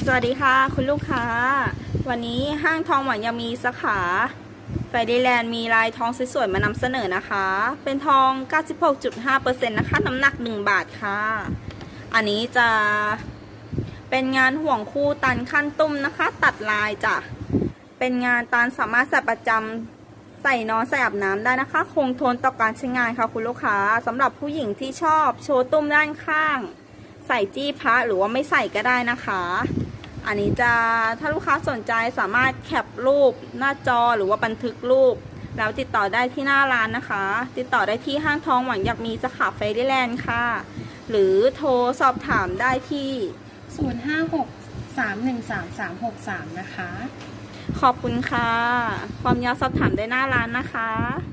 สวัสดีค่ะคุณลูกค้าวันนี้ห้างทองหวานยังมีสาขาไฟเดแลนด์มีลายทองสวยๆมานำเสนอนะคะเป็นทอง 96.5% นะคะน้ำหนัก1 บาทค่ะอันนี้จะเป็นงานห่วงคู่ตันขั้นตุ้มนะคะตัดลายจ้ะเป็นงานตันสามารถใส่ประจำใส่นอนใส่อาบน้ำได้นะคะคงทนต่อการใช้งานค่ะคุณลูกค้าสำหรับผู้หญิงที่ชอบโชว์ตุ้มด้านข้างใส่จี้พระหรือว่าไม่ใส่ก็ได้นะคะอันนี้จะถ้าลูกค้าสนใจสามารถแคปรูปหน้าจอหรือว่าบันทึกรูปแล้วติดต่อได้ที่หน้าร้านนะคะติดต่อได้ที่ห้างทองหวังอยากมีสาขาไฟเดแลนด์ค่ะหรือโทรสอบถามได้ที่ 056-313-363นะคะขอบคุณค่ะความยาวสอบถามได้หน้าร้านนะคะ